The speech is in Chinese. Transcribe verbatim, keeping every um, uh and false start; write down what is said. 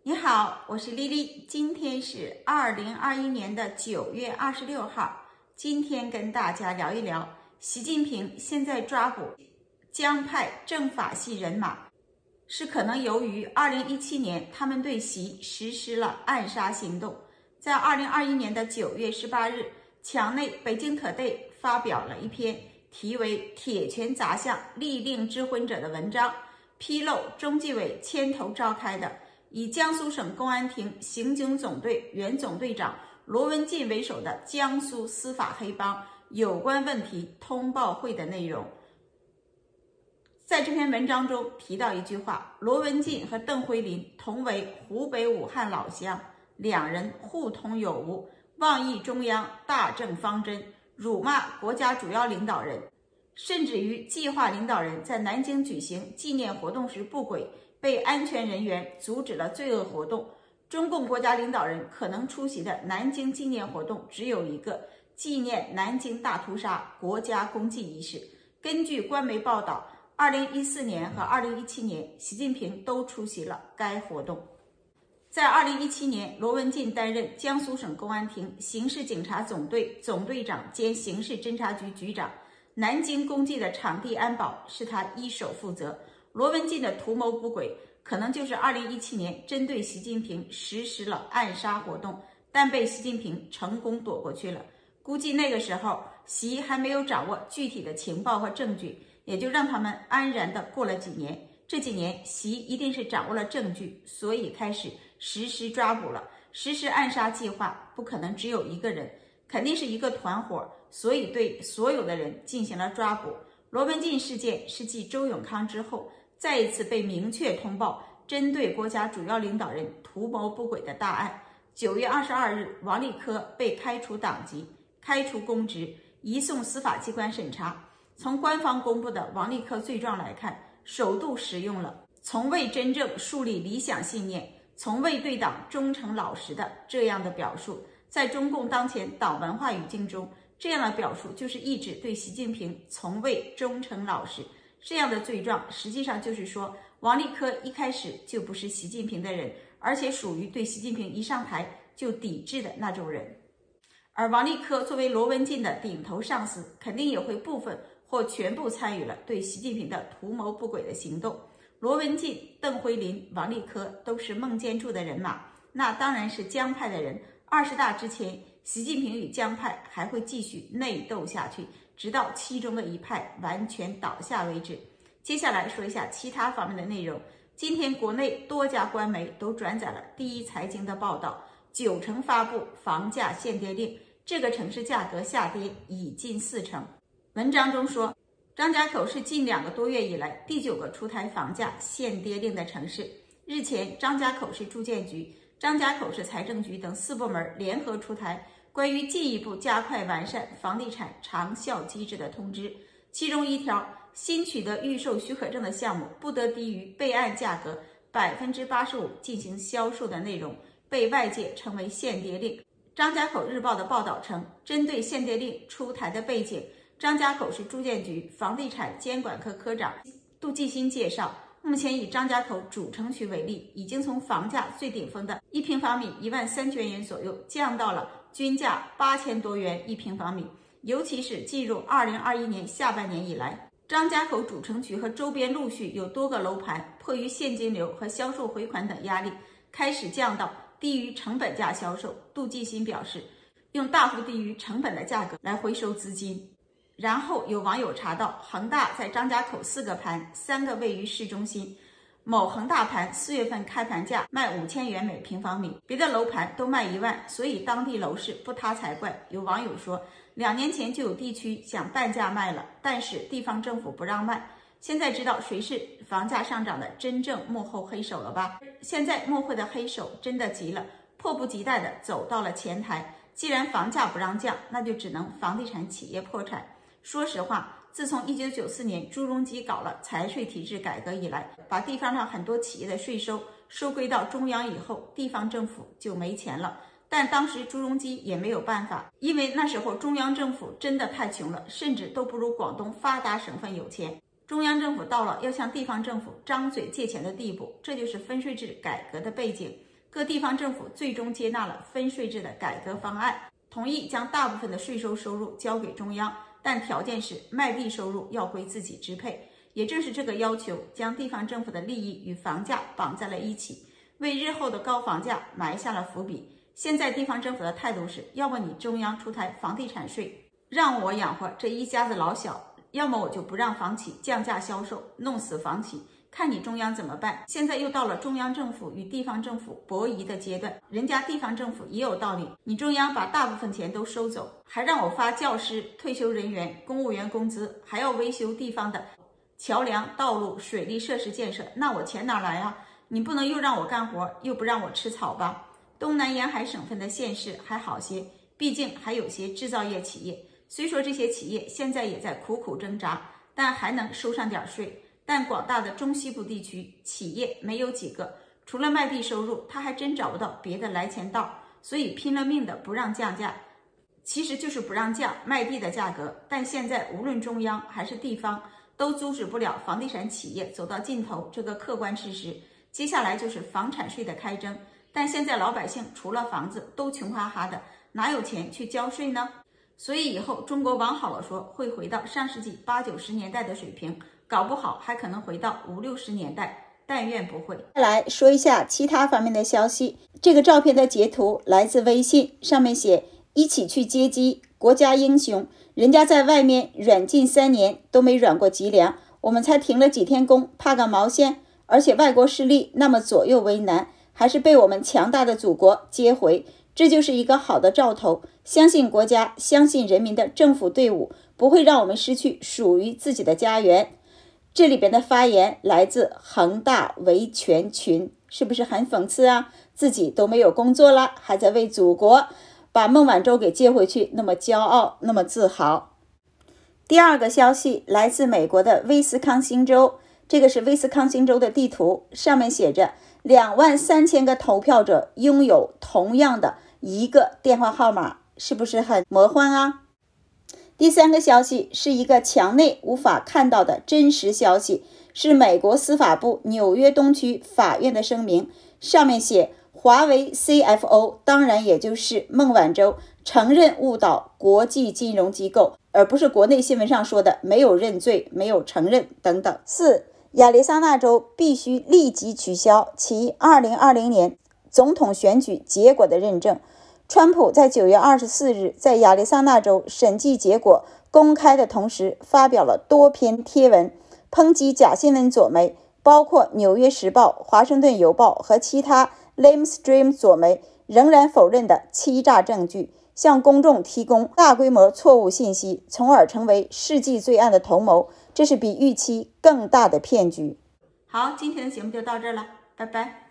你好，我是丽丽，今天是二零二一年的九月二十六号。今天跟大家聊一聊习近平现在抓捕江派政法系人马，是可能由于二零一七年他们对习实施了暗杀行动。在二零二一年的九月十八日，墙内北京可队发表了一篇题为《铁拳砸向利令智昏者》的文章，披露中纪委牵头召开的以江苏省公安厅刑警总队原总队长罗文进为首的江苏司法黑帮有关问题通报会的内容。在这篇文章中提到一句话，罗文进和邓辉林同为湖北武汉老乡，两人互通有无，妄议中央大政方针，辱骂国家主要领导人，甚至于计划领导人在南京举行纪念活动时不轨，被安全人员阻止了罪恶活动。中共国家领导人可能出席的南京纪念活动只有一个，纪念南京大屠杀国家公祭仪式。根据官媒报道，二零一四年和二零一七年习近平都出席了该活动。在二零一七年，罗文进担任江苏省公安厅刑事警察总队总队长兼刑事侦察局局长，南京公祭的场地安保是他一手负责。罗文进的图谋不轨，可能就是二零一七年针对习近平实施了暗杀活动，但被习近平成功躲过去了。估计那个时候习还没有掌握具体的情报和证据，也就让他们安然的过了几年。这几年习一定是掌握了证据，所以开始实施抓捕了。实施暗杀计划不可能只有一个人，肯定是一个团伙，所以对所有的人进行了抓捕。罗文进事件是继周永康之后再一次被明确通报针对国家主要领导人图谋不轨的大案。九月二十二日，王立科被开除党籍、开除公职，移送司法机关审查。从官方公布的王立科罪状来看，首度使用了从未真正树立理想信念、从未对党忠诚老实的这样的表述。在中共当前党文化语境中，这样的表述就是意指对习近平从未忠诚老实。这样的罪状实际上就是说，王立科一开始就不是习近平的人，而且属于对习近平一上台就抵制的那种人。而王立科作为罗文进的顶头上司，肯定也会部分或全部参与了对习近平的图谋不轨的行动。罗文进、邓辉林、王立科都是孟建柱的人马，那当然是江派的人。二十大之前，习近平与江派还会继续内斗下去，直到其中的一派完全倒下为止。接下来说一下其他方面的内容。今天国内多家官媒都转载了第一财经的报道，九成发布房价限跌令，这个城市价格下跌已近四成。文章中说，张家口是近两个多月以来第九个出台房价限跌令的城市。日前，张家口市住建局、张家口市财政局等四部门联合出台关于进一步加快完善房地产长效机制的通知，其中一条，新取得预售许可证的项目不得低于备案价格百分之八十五进行销售的内容，被外界称为限跌令。张家口日报的报道称，针对限跌令出台的背景，张家口市住建局房地产监管科科长杜继新介绍，目前以张家口主城区为例，已经从房价最顶峰的一平方米一万三千元左右降到了均价八千多元一平方米。尤其是进入二零二一年下半年以来，张家口主城区和周边陆续有多个楼盘迫于现金流和销售回款等压力，开始降到低于成本价销售。杜继新表示，用大幅低于成本的价格来回收资金。然后有网友查到，恒大在张家口四个盘，三个位于市中心。某恒大盘四月份开盘价卖五千元每平方米，别的楼盘都卖一万，所以当地楼市不塌才怪。有网友说，两年前就有地区想半价卖了，但是地方政府不让卖。现在知道谁是房价上涨的真正幕后黑手了吧？现在幕后的黑手真的急了，迫不及待地走到了前台。既然房价不让降，那就只能房地产企业破产。说实话，自从一九九四年朱镕基搞了财税体制改革以来，把地方上很多企业的税收收归到中央以后，地方政府就没钱了。但当时朱镕基也没有办法，因为那时候中央政府真的太穷了，甚至都不如广东发达省份有钱。中央政府到了要向地方政府张嘴借钱的地步，这就是分税制改革的背景。 各地方政府最终接纳了分税制的改革方案，同意将大部分的税收收入交给中央，但条件是卖地收入要归自己支配。也正是这个要求，将地方政府的利益与房价绑在了一起，为日后的高房价埋下了伏笔。现在地方政府的态度是，要么你中央出台房地产税，让我养活这一家子老小，要么我就不让房企降价销售，弄死房企，看你中央怎么办。现在又到了中央政府与地方政府博弈的阶段，人家地方政府也有道理，你中央把大部分钱都收走，还让我发教师、退休人员、公务员工资，还要维修地方的桥梁、道路、水利设施建设，那我钱哪来啊？你不能又让我干活，又不让我吃草吧？东南沿海省份的县市还好些，毕竟还有些制造业企业，虽说这些企业现在也在苦苦挣扎，但还能收上点税。但广大的中西部地区企业没有几个，除了卖地收入，他还真找不到别的来钱道，所以拼了命的不让降价，其实就是不让降卖地的价格。但现在无论中央还是地方，都阻止不了房地产企业走到尽头这个客观事实。接下来就是房产税的开征，但现在老百姓除了房子都穷哈哈的，哪有钱去交税呢？所以以后中国往好了说会回到上世纪八九十年代的水平，搞不好还可能回到五六十年代，但愿不会。 再来说一下其他方面的消息。这个照片的截图来自微信，上面写一起去接机，国家英雄，人家在外面软禁三年都没软过脊梁，我们才停了几天工，怕个毛线？而且外国势力那么左右为难，还是被我们强大的祖国接回，这就是一个好的兆头。相信国家，相信人民的政府队伍不会让我们失去属于自己的家园。这里边的发言来自恒大维权群，是不是很讽刺啊？自己都没有工作了，还在为祖国把孟晚舟给接回去，那么骄傲，那么自豪。第二个消息来自美国的威斯康星州，这个是威斯康星州的地图，上面写着两万三千个投票者拥有同样的一个电话号码，是不是很魔幻啊？第三个消息是一个墙内无法看到的真实消息，是美国司法部纽约东区法院的声明，上面写华为 C F O， 当然也就是孟晚舟，承认误导国际金融机构，而不是国内新闻上说的没有认罪、没有承认等等。四、亚利桑那州必须立即取消其二零二零年总统选举结果的认证。川普在九月二十四日在亚利桑那州审计结果公开的同时，发表了多篇贴文，抨击假新闻左媒，包括《纽约时报》、《华盛顿邮报》和其他 lamestream 左媒仍然否认的欺诈证据，向公众提供大规模错误信息，从而成为世纪罪案的同谋。这是比预期更大的骗局。 好，今天的节目就到这儿了，拜拜。